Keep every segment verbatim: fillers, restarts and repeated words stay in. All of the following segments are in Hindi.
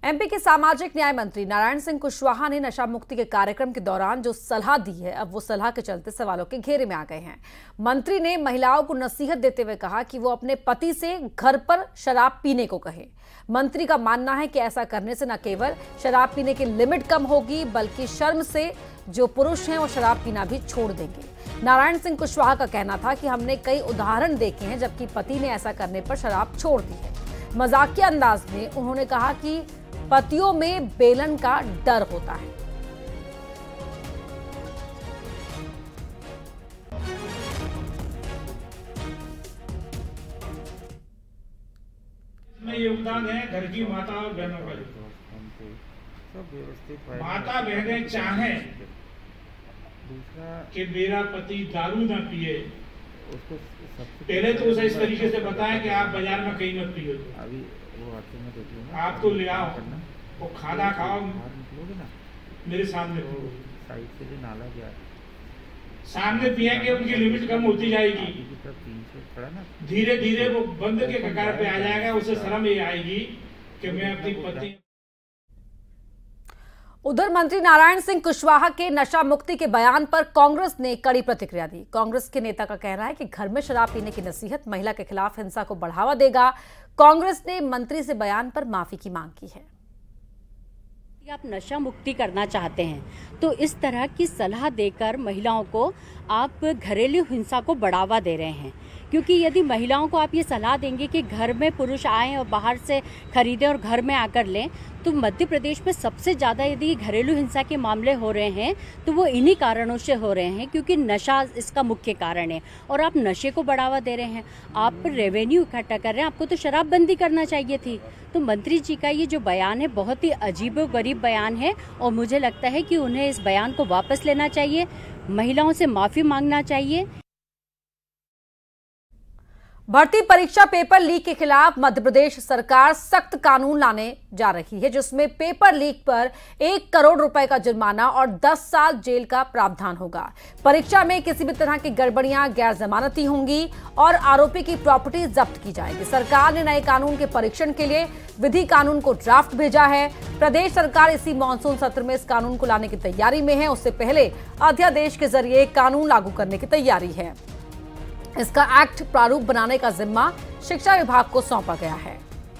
एमपी के सामाजिक न्याय मंत्री नारायण सिंह कुशवाहा ने नशा मुक्ति के कार्यक्रम के दौरान जो सलाह दी है, अब वो सलाह के चलते सवालों के घेरे में आ गए हैं। मंत्री ने महिलाओं को नसीहत देते हुए कहा कि वो अपने पति से घर पर शराब पीने को कहे। मंत्री का मानना है कि ऐसा करने से न केवल शराब पीने की लिमिट कम होगी, बल्कि शर्म से जो पुरुष हैं वो शराब पीना भी छोड़ देंगे। नारायण सिंह कुशवाहा का कहना था कि हमने कई उदाहरण देखे हैं जबकि पति ने ऐसा करने पर शराब छोड़ दी है। मजाकिया अंदाज में उन्होंने कहा कि पतियों में बेलन का डर होता है। इसमें योगदान है घर की माता और बहनों का। माता बहनें चाहें कि मेरा पति दारू ना पिए, पहले तो उसे इस तरीके से बताएं कि आप बाजार में कहीं मत पियो, आप तो ले आओ, वो खाना खाओ मेरे सामने पियो। सामने पिएंगे उनकी लिमिट कम होती जाएगी, धीरे धीरे वो बंद के कगार पे आ जाएगा। उसे शर्म ये आएगी कि मैं अपनी पत्नी। उधर मंत्री नारायण सिंह कुशवाहा के नशा मुक्ति के बयान पर कांग्रेस ने कड़ी प्रतिक्रिया दी। कांग्रेस के नेता का कहना है कि घर में शराब पीने की नसीहत महिला के खिलाफ हिंसा को बढ़ावा देगा। कांग्रेस ने मंत्री से बयान पर माफी की मांग की है। आप नशा मुक्ति करना चाहते हैं तो इस तरह की सलाह देकर महिलाओं को आप घरेलू हिंसा को बढ़ावा दे रहे हैं, क्योंकि यदि महिलाओं को आप ये सलाह देंगे कि घर में पुरुष आएं और बाहर से खरीदें और घर में आकर लें, तो मध्य प्रदेश में सबसे ज़्यादा यदि घरेलू हिंसा के मामले हो रहे हैं तो वो इन्हीं कारणों से हो रहे हैं, क्योंकि नशा इसका मुख्य कारण है और आप नशे को बढ़ावा दे रहे हैं। आप रेवेन्यू इकट्ठा कर रहे हैं, आपको तो शराबबंदी करना चाहिए थी। तो मंत्री जी का ये जो बयान है बहुत ही अजीबोगरीब बयान है और मुझे लगता है कि उन्हें इस बयान को वापस लेना चाहिए, महिलाओं से माफ़ी मांगना चाहिए। भर्ती परीक्षा पेपर लीक के खिलाफ मध्य प्रदेश सरकार सख्त कानून लाने जा रही है, जिसमें पेपर लीक पर एक करोड़ रुपए का जुर्माना और दस साल जेल का प्रावधान होगा। परीक्षा में किसी भी तरह की गड़बड़ियां गैर जमानती होंगी और आरोपी की प्रॉपर्टी जब्त की जाएगी। सरकार ने नए कानून के परीक्षण के लिए विधि कानून को ड्राफ्ट भेजा है। प्रदेश सरकार इसी मानसून सत्र में इस कानून को लाने की तैयारी में है। उससे पहले अध्यादेश के जरिए कानून लागू करने की तैयारी है। इसका एक्ट प्रारूप बनाने का जिम्मा शिक्षा विभाग को सौंपा गया है।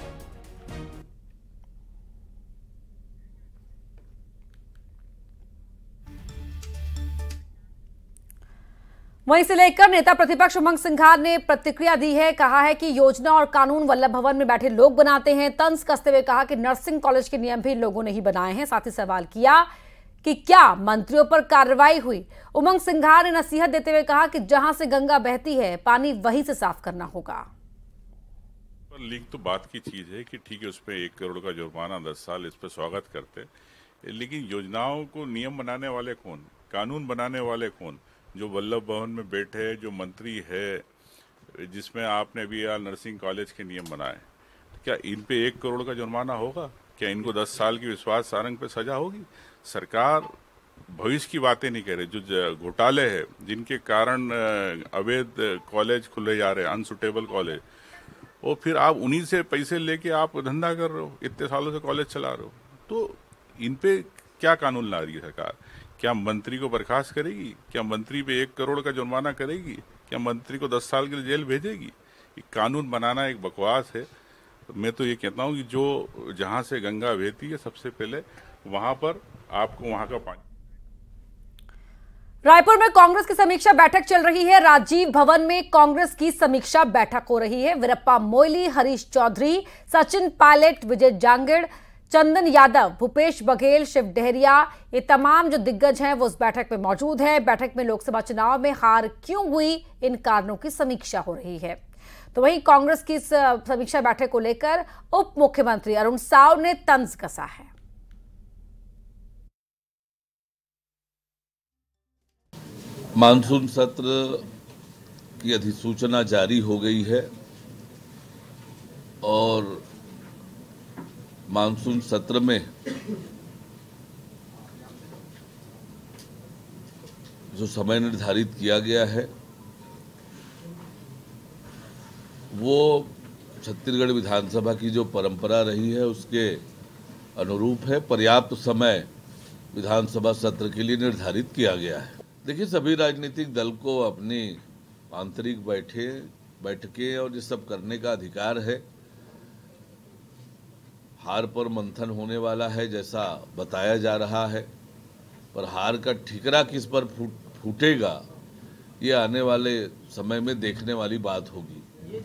वहीं से लेकर नेता प्रतिपक्ष उमंग सिंघार ने प्रतिक्रिया दी है। कहा है कि योजना और कानून वल्लभ भवन में बैठे लोग बनाते हैं। तंज कसते हुए कहा कि नर्सिंग कॉलेज के नियम भी लोगों ने ही बनाए हैं। साथ ही सवाल किया कि क्या मंत्रियों पर कार्रवाई हुई। उमंग सिंघार ने नसीहत देते हुए कहा कि जहां से गंगा बहती है पानी वहीं से साफ करना होगा। लीक तो बात की चीज है कि ठीक है, उस पर एक करोड़ का जुर्माना, दस साल, इस पर स्वागत करते, लेकिन योजनाओं को नियम बनाने वाले कौन, कानून बनाने वाले कौन? जो वल्लभ भवन में बैठे जो मंत्री है, जिसमें आपने भी यार नर्सिंग कॉलेज के नियम बनाए, क्या इन पे एक करोड़ का जुर्माना होगा? क्या इनको दस साल की विश्वास सारंग पे सजा होगी? सरकार भविष्य की बातें नहीं कह रही। जो घोटाले हैं जिनके कारण अवैध कॉलेज खुले जा रहे हैं, अनसुटेबल कॉलेज, और फिर आप उन्हीं से पैसे लेके आप धंधा कर रहे हो, इतने सालों से कॉलेज चला रहे हो, तो इन पे क्या कानून ला रही है सरकार? क्या मंत्री को बर्खास्त करेगी? क्या मंत्री पे एक करोड़ का जुर्माना करेगी? क्या मंत्री को दस साल के लिए जेल भेजेगी? कानून बनाना एक बकवास है। मैं तो ये कहता हूँ कि जो जहाँ से गंगा बहती है सबसे पहले वहां पर आपको वहां का पानी। रायपुर में कांग्रेस की समीक्षा बैठक चल रही है। राजीव भवन में कांग्रेस की समीक्षा बैठक हो रही है। वीरप्पा मोइली, हरीश चौधरी, सचिन पायलट, विजय जांगड़, चंदन यादव, भूपेश बघेल, शिव डहरिया, ये तमाम जो दिग्गज हैं वो उस बैठक में मौजूद हैं। बैठक में लोकसभा चुनाव में हार क्यों हुई, इन कारणों की समीक्षा हो रही है। तो वहीं कांग्रेस की इस समीक्षा बैठक को लेकर उप मुख्यमंत्री अरुण साव ने तंज कसा है। मानसून सत्र की अधिसूचना जारी हो गई है और मानसून सत्र में जो समय निर्धारित किया गया है वो छत्तीसगढ़ विधानसभा की जो परंपरा रही है उसके अनुरूप है। पर्याप्त समय विधानसभा सत्र के लिए निर्धारित किया गया है। देखिए, सभी राजनीतिक दल को अपनी आंतरिक बैठे बैठकें और ये सब करने का अधिकार है। हार पर मंथन होने वाला है जैसा बताया जा रहा है, पर हार का ठिकरा किस पर फूट, फूटेगा ये आने वाले समय में देखने वाली बात होगी।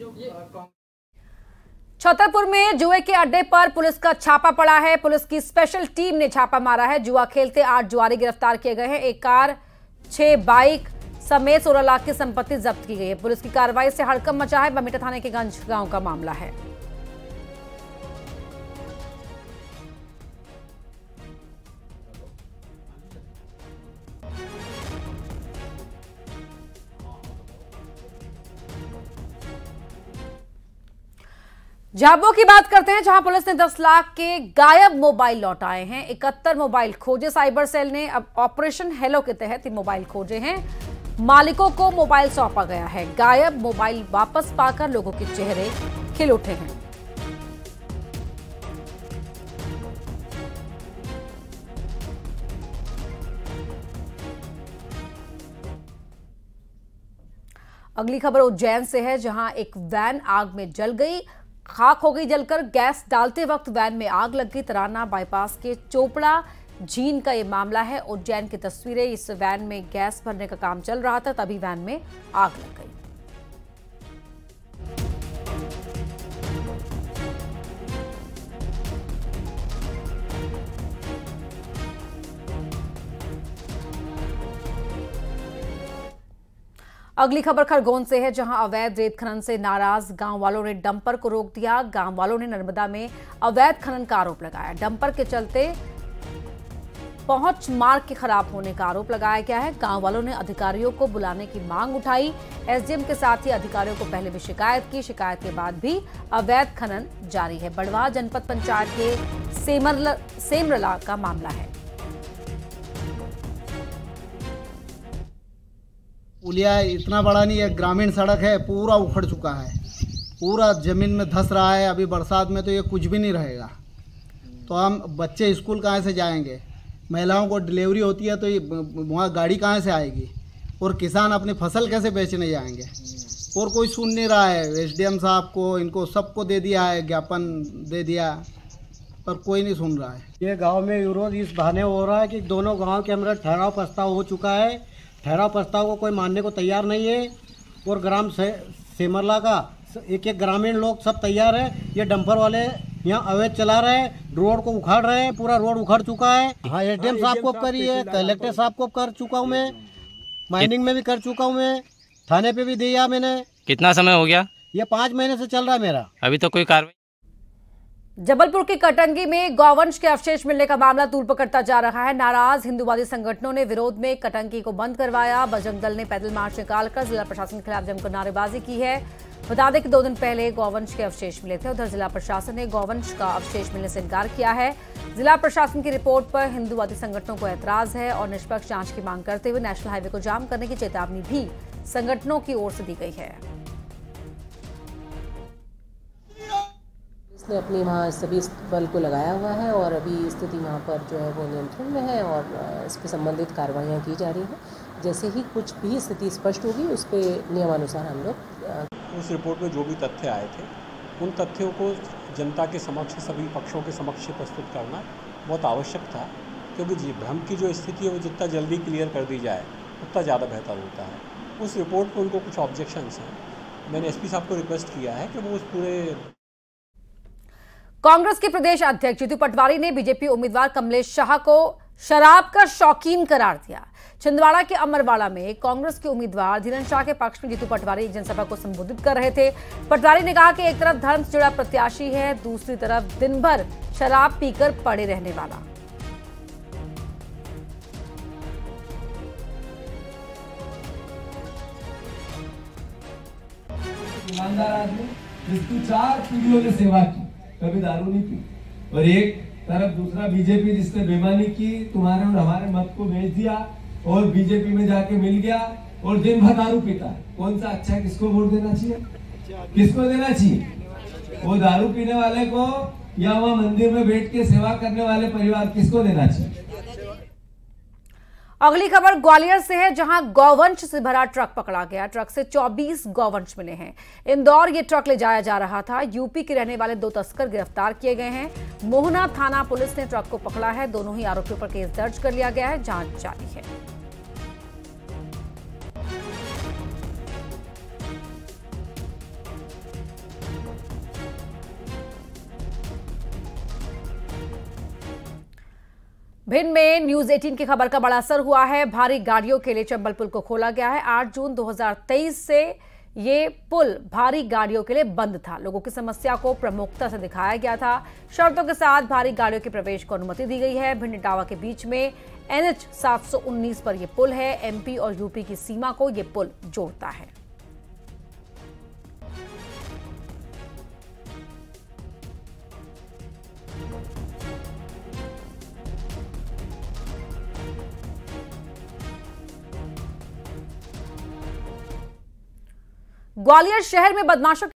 छतरपुर में जुए के अड्डे पर पुलिस का छापा पड़ा है। पुलिस की स्पेशल टीम ने छापा मारा है। जुआ खेलते आठ जुआरी गिरफ्तार किए गए हैं। एक कार, छह बाइक समेत सोलह लाख की संपत्ति जब्त की गई है। पुलिस की कार्रवाई से हड़कंप मचा है। बमेटा थाने के गंज गांव का मामला है। झाबुआ की बात करते हैं, जहां पुलिस ने दस लाख के गायब मोबाइल लौटाए हैं। इकहत्तर मोबाइल खोजे साइबर सेल ने। अब ऑपरेशन हेलो के तहत ये मोबाइल खोजे हैं। मालिकों को मोबाइल सौंपा गया है। गायब मोबाइल वापस पाकर लोगों के चेहरे खिल उठे हैं। अगली खबर उज्जैन से है, जहां एक वैन आग में जल गई, खाक हो गई जलकर। गैस डालते वक्त वैन में आग लग गई। तराना बाईपास के चोपड़ा झीन का ये मामला है। उज्जैन की तस्वीरें। इस वैन में गैस भरने का काम चल रहा था, तभी वैन में आग लग गई। अगली खबर खरगोन से है, जहां अवैध रेत खनन से नाराज गांव वालों ने डंपर को रोक दिया। गांव वालों ने नर्मदा में अवैध खनन का आरोप लगाया। डंपर के चलते पहुंच मार्ग के खराब होने का आरोप लगाया गया है। गांव वालों ने अधिकारियों को बुलाने की मांग उठाई। एसडीएम के साथ ही अधिकारियों को पहले भी शिकायत की। शिकायत के बाद भी अवैध खनन जारी है। बड़वा जनपद पंचायत के सेमरला सेमरला का मामला है। पुलिया इतना बड़ा नहीं है, ग्रामीण सड़क है, पूरा उखड़ चुका है, पूरा जमीन में धंस रहा है। अभी बरसात में तो ये कुछ भी नहीं रहेगा। तो हम बच्चे स्कूल कहाँ से जाएंगे? महिलाओं को डिलीवरी होती है तो ये वहाँ गाड़ी कहाँ से आएगी? और किसान अपनी फसल कैसे बेचने जाएंगे? और कोई सुन नहीं रहा है। एसडीएम साहब को, इनको सबको दे दिया है, ज्ञापन दे दिया, पर कोई नहीं सुन रहा है। ये गांव में विरोध इस बहाने हो रहा है कि दोनों गांव के अंदर ठहराव प्रस्ताव हो चुका है। ठहराव प्रस्ताव को कोई मानने को तैयार नहीं है। और ग्राम से सेमरला का एक एक ग्रामीण लोग सब तैयार है। ये डंपर वाले यहाँ अवैध चला रहे हैं, रोड को उखाड़ रहे हैं, पूरा रोड उखड़ चुका है। हाँ, एसडीएम साहब को करी है, कलेक्टर साहब को कर चुका हूँ मैं, माइनिंग में भी कर चुका हूँ मैं, थाने पे भी दिया मैंने। कितना समय हो गया? ये पाँच महीने से चल रहा है मेरा, अभी तो कोई कार्रवाई। जबलपुर की कटंगी में गौवंश के अवशेष मिलने का मामला तूल पकड़ता जा रहा है। नाराज हिंदूवादी संगठनों ने विरोध में कटंगी को बंद करवाया। बजरंग दल ने पैदल मार्च निकालकर जिला प्रशासन के खिलाफ जमकर नारेबाजी की है। बता दें कि दो दिन पहले गौवंश के अवशेष मिले थे। उधर जिला प्रशासन ने गौवंश का अवशेष मिलने से इनकार किया है। जिला प्रशासन की रिपोर्ट पर हिंदूवादी संगठनों को ऐतराज है और निष्पक्ष जांच की मांग करते हुए नेशनल हाईवे को जाम करने की चेतावनी भी संगठनों की ओर से दी गई है। ने अपनी वहाँ सभी बल को लगाया हुआ है और अभी स्थिति वहाँ पर जो है वो नियंत्रण में है और इस पर संबंधित कार्रवाइयाँ की जा रही हैं। जैसे ही कुछ भी स्थिति स्पष्ट होगी उस पर नियमानुसार हम लोग। उस रिपोर्ट में जो भी तथ्य आए थे उन तथ्यों को जनता के समक्ष, सभी पक्षों के समक्ष प्रस्तुत करना बहुत आवश्यक था, क्योंकि जी भ्रम की जो स्थिति है वो जितना जल्दी क्लियर कर दी जाए उतना ज़्यादा बेहतर होता है। उस रिपोर्ट पर उनको कुछ ऑब्जेक्शंस हैं। मैंने एसपी साहब को रिक्वेस्ट किया है कि वो उस पूरे। कांग्रेस के प्रदेश अध्यक्ष जीतू पटवारी ने बीजेपी उम्मीदवार कमलेश शाह को शराब का शौकीन करार दिया। छिंदवाड़ा के अमरवाड़ा में कांग्रेस के उम्मीदवार धीरन शाह के पक्ष में जीतू पटवारी एक जनसभा को संबोधित कर रहे थे। पटवारी ने कहा कि एक तरफ धर्म से जुड़ा प्रत्याशी है, दूसरी तरफ दिन भर शराब पीकर पड़े रहने वाला। ईमानदार आदमी जिसकी चार पीढ़ियों ने सेवा की, कभी दारू नहीं पी, और एक तरफ दूसरा बीजेपी जिसने बेईमानी की, तुम्हारे और हमारे मत को बेच दिया और बीजेपी में जाके मिल गया और दिन भर दारू पीता है। कौन सा अच्छा है? किसको वोट देना चाहिए? किसको देना चाहिए? वो दारू पीने वाले को या वहाँ मंदिर में बैठ के सेवा करने वाले परिवार किसको देना चाहिए? अगली खबर ग्वालियर से है, जहां गौवंश से भरा ट्रक पकड़ा गया। ट्रक से चौबीस गौवंश मिले हैं। इंदौर ये ट्रक ले जाया जा रहा था। यूपी के रहने वाले दो तस्कर गिरफ्तार किए गए हैं। मोहना थाना पुलिस ने ट्रक को पकड़ा है। दोनों ही आरोपियों पर केस दर्ज कर लिया गया है। जांच जारी है। भिंड में न्यूज अठारह की खबर का बड़ा असर हुआ है। भारी गाड़ियों के लिए चंबल पुल को खोला गया है। आठ जून दो हज़ार तेईस से ये पुल भारी गाड़ियों के लिए बंद था। लोगों की समस्या को प्रमुखता से दिखाया गया था। शर्तों के साथ भारी गाड़ियों के प्रवेश को अनुमति दी गई है। भिंड इटावा के बीच में एनएच सात सौ उन्नीस पर यह पुल है। एमपी और यूपी की सीमा को यह पुल जोड़ता है। ग्वालियर शहर में बदमाशों